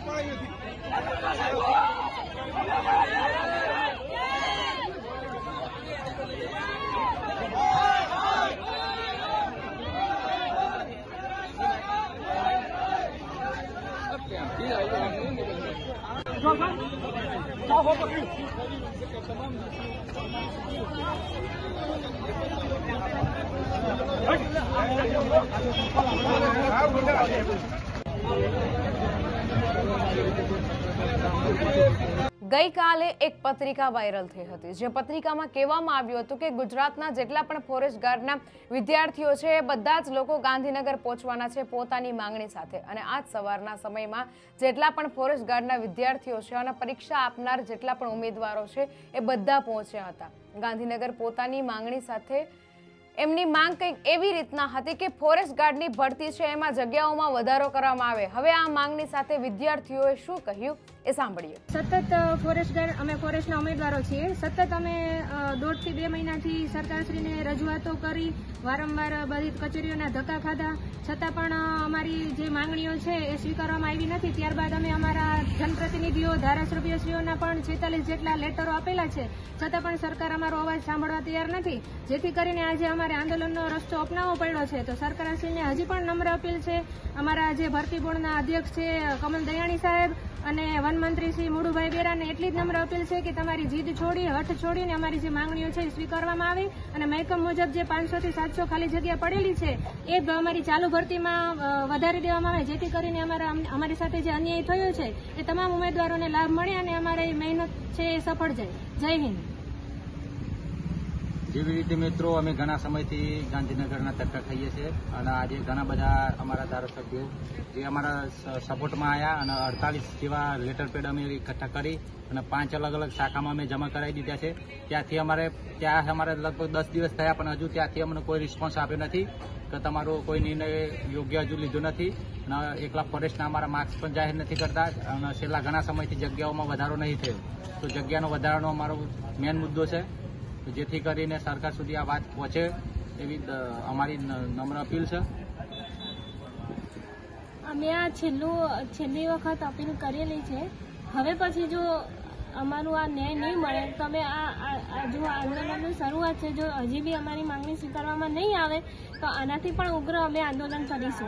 ગઈકાલે એક પત્રિકા વાયરલ થઈ હતી, જે પત્રિકામાં કહેવામાં આવ્યું હતું કે ગુજરાતના જેટલા પણ ફોરેસ્ટ ગાર્ડના વિદ્યાર્થીઓ છે એ બધા જ લોકો ગાંધીનગર પહોંચવાના છે પોતાની માંગણી સાથે। અને આજ સવારના સમયમાં જેટલા પણ ફોરેસ્ટ ગાર્ડના વિદ્યાર્થીઓ છે અને પરીક્ષા આપનાર જેટલા પણ ઉમેદવારો છે એ બધા પહોંચ્યા હતા ગાંધીનગર પોતાની માંગણી સાથે। એમની માંગ કંઈક એવી રીતના હતી કે ફોરેસ્ટ ગાર્ડની ભરતી છે એમાં જગ્યાઓમાં વધારો કરવામાં આવે। હવે આ માંગણી સાથે વિદ્યાર્થીઓએ શું કહ્યું એ સાંભળીએ। સતત ફોરેસ્ટ ગાર્ડ અમે ફોરેસ્ટના ઉમેદવારો છીએ। સતત અમે 1.5 થી 2 મહિનાથી સરકારશ્રીને રજૂઆતો કરી, વારંવાર બધી કચેરીઓના ધક્કા ખાધા, છતાં પણ અમારી જે માંગણીઓ છે એ સ્વીકારવામાં આવી નથી। ત્યારબાદ અમે અમારા જનપ્રતિનિધિઓ, ધારાસભ્યશ્રીઓના પણ 46 જેટલા લેટરો આપેલા છે, છતાં પણ સરકાર અમારો અવાજ સાંભળવા તૈયાર નથી, જેથી કરીને આજે અમારે આંદોલનનો રસ્તો અપનાવવો પડ્યો છે। તો સરકારશ્રીને હજી પણ નમ્ર અપીલ છે, અમારા જે ભરતી બોર્ડના અધ્યક્ષ છે કમલ દયાણી સાહેબ અને વનમંત્રી શ્રી મુડુભાઈ બેરાને એટલી જ નમ્ર અપીલ છે કે તમારી જીદ છોડી, હઠ છોડીને અમારી જે માંગણીઓ છે એ સ્વીકારવામાં આવે અને મહેકમ મુજબ જે 500 થી 700 ખાલી જગ્યા પડેલી છે એ અમારી ચાલુ ભરતીમાં વધારી દેવામાં આવે, જેથી કરીને અમારી સાથે જે અન્યાય થયો છે એ તમામ ઉમેદવારોને લાભ મળે અને અમારી મહેનત છે એ સફળ જાય। જય હિન્દ। જેવી રીતે મિત્રો અમે ઘણા સમયથી ગાંધીનગરના ધક્કા ખાઈએ છીએ અને આજે ઘણા બધા અમારા ધારાસભ્યો જે અમારા સપોર્ટમાં આવ્યા અને 48 જેવા લેટર પેડ અમે એકઠા કરી અને 5 અલગ અલગ શાખામાં અમે જમા કરાવી દીધા છે। ત્યાં અમારે લગભગ 10 દિવસ થયા પણ હજુ ત્યાંથી અમને કોઈ રિસ્પોન્સ આપ્યો નથી કે તમારો કોઈ નિર્ણય યોગ્ય હજુ લીધો નથી અને એકલા ફોરેસ્ટના અમારા માર્ક્સ પણ જાહેર નથી કરતા અને છેલ્લા ઘણા સમયથી જગ્યાઓમાં વધારો નહીં થયો, તો જગ્યાનો વધારાનો અમારો મેન મુદ્દો છે, જેથી કરીને સરકાર સુધી આ વાત પહોંચે એવી અમારી નમ્ર અપીલ છે। અમે આ છેલ્લી વખત અપીલ કરેલી છે। હવે પછી જો અમારું આ ન્યાય નહીં મળે તો અમે જો આંદોલનની શરૂઆત છે, જો હજી બી અમારી માંગણી સ્વીકારવામાં નહીં આવે તો આનાથી પણ ઉગ્ર અમે આંદોલન કરીશું।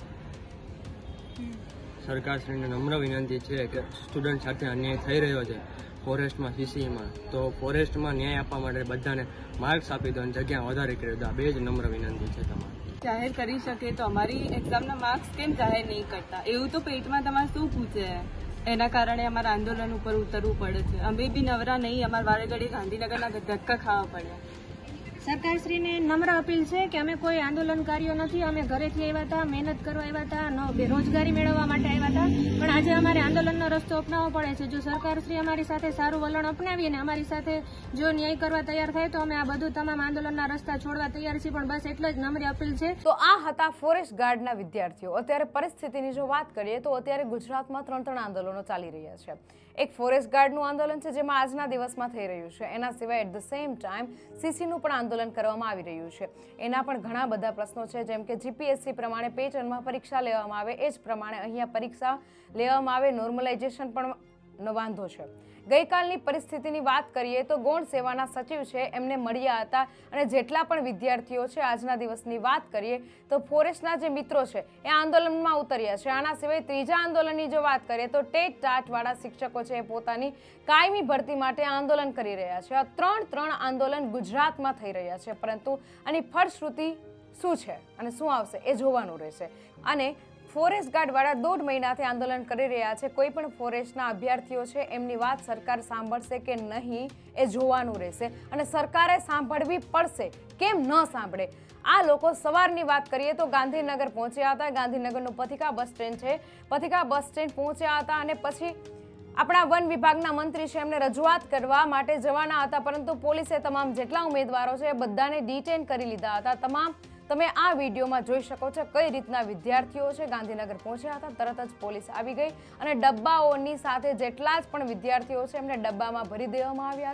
સરકારશ્રીને નમ્ર વિનંતી છે કે સ્ટુડન્ટ સાથે અન્યાય થઈ રહ્યો છે ફોરેસ્ટમાં, સીસીમાં, તો ફોરેસ્ટમાં ન્યાય આપવા માટે બધાને માર્ક્સ આપી દો અને જગ્યા વધારે કરી દો। આ બે જ નમ્ર વિનંતી છે તમારે। જાહેર કરી શકે તો અમારી એક્ઝામના માર્ક્સ કેમ જાહેર નહીં કરતા? એવું તો પેટમાં તમારે શું પૂછે? એના કારણે અમારા આંદોલન ઉપર ઉતરવું પડે છે। અમે બી નવરા નહીં, અમારા વારે ઘડી ગાંધીનગરના ધક્કા ખાવા પડ્યા। સરકારશ્રીને નમ્ર અપીલ છે કે અમે કોઈ આંદોલનકારીઓ નથી, અમે ઘરેથી આવ્યા હતા, મહેનત કરવા આવ્યા હતા, રોજગારી મેળવવા માટે આવ્યા હતા, પણ આજે અમારે આંદોલનનો રસ્તો અપનાવવો પડે છે। જો સરકારશ્રી અમારી સાથે સારું વલણ અપનાવી અને અમારી સાથે જો ન્યાય કરવા તૈયાર થાય તો અમે આ બધું તમામ આંદોલનના રસ્તા છોડવા તૈયાર છીએ, પણ બસ એટલો જ નમ્ર અપીલ છે। તો આ હતા ફોરેસ્ટ ગાર્ડના વિદ્યાર્થીઓ। અત્યારે પરિસ્થિતિની જો વાત કરીએ તો અત્યારે ગુજરાતમાં 3 આંદોલનો ચાલી રહ્યા છે। એક ફોરેસ્ટ ગાર્ડનું આંદોલન છે જેમાં આજના દિવસમાં થઈ રહ્યું છે, એના સિવાય એટ ધ સેમ ટાઈમ સીસીનું પણ આંદોલન કરવામાં આવી રહ્યું છે। એના પણ ઘણા બધા પ્રશ્નો છે, જેમ કે જીપીએસસી પ્રમાણે પેટર્નમાં પરીક્ષા લેવામાં આવે એ જ પ્રમાણે અહીંયા પરીક્ષા લેવામાં આવે, નોર્મલાઇઝેશન પણ વાંધો છે। ગઈકાલની પરિસ્થિતિની વાત કરીએ તો ગૌણ સેવાના સચિવ છે એમને મળ્યા હતા અને જેટલા પણ વિદ્યાર્થીઓ છે આજના દિવસની વાત કરીએ તો ફોરેસ્ટના જે મિત્રો છે એ આંદોલનમાં ઉતર્યા છે। આના સિવાય ત્રીજા આંદોલનની જો વાત કરીએ તો ટેટ ટાટ વાળા શિક્ષકો છે એ પોતાની કાયમી ભરતી માટે આંદોલન કરી રહ્યા છે। આ ત્રણ આંદોલન ગુજરાતમાં થઈ રહ્યા છે, પરંતુ આની ફળશ્રુતિ શું છે અને શું આવશે એ જોવાનું રહેશે। અને ફોરેસ્ટ ગાર્ડ વાળા 1.5 મહિનાથી આંદોલન કરી રહ્યા છે, કોઈ પણ ફોરેસ્ટના અભ્યર્થીઓ છે એમની વાત સરકાર સાંભળશે કે નહીં એ જોવાનું રહેશે અને સરકારે સાંભળવી પડશે, કેમ ન સાંભળે। આ લોકો સવારની વાત કરીએ તો ગાંધીનગર પહોંચ્યા હતા। ગાંધીનગરનું પથિકા બસ સ્ટેન્ડ છે, પથિકા બસ સ્ટેન્ડ પહોંચ્યા હતા અને પછી આપણા વન વિભાગના મંત્રી છે એમને રજૂઆત કરવા માટે જવાના હતા, પરંતુ પોલીસે તમામ જેટલા ઉમેદવારો છે એ બધાને ડિટેન કરી લીધા હતા। તમે આ વિડીયોમાં જોઈ શકો છો કઈ રીતના વિદ્યાર્થીઓ છે ગાંધીનગર પહોંચ્યા હતા, તરત જ પોલીસ આવી ગઈ અને ડબ્બાઓની સાથે જેટલા જ પણ વિદ્યાર્થીઓ છે એમને ડબ્બામાં ભરી દેવામાં આવ્યા હતા।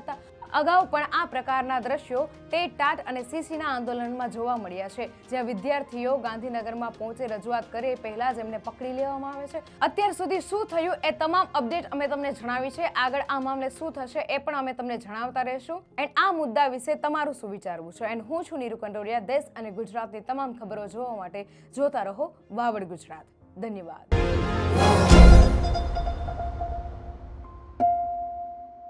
અગાઉ પણ આ પ્રકારના દ્રશ્યો ટેટ ટાટ અને સીસીના આંદોલનમાં જોવા મળ્યા છે, જ્યાં વિદ્યાર્થીઓ ગાંધીનગરમાં પહોંચી રજૂઆત કરે પહેલા જ એમને પકડી લેવામાં આવે છે. અત્યાર સુધી શું થયું એ તમામ અપડેટ અમે તમને જણાવી છે. આગળ આ મામલે શું થશે એ પણ અમે તમને જણાવતા રહેશું. એન્ડ આ મુદ્દા વિશે તમારું શું વિચારવું છે? એન્ડ હું છું નીરુ કંડોરિયા. દેશ અને ગુજરાતની તમામ ખબરો જોવા માટે જોતા રહો વાવડ ગુજરાત. ધન્યવાદ.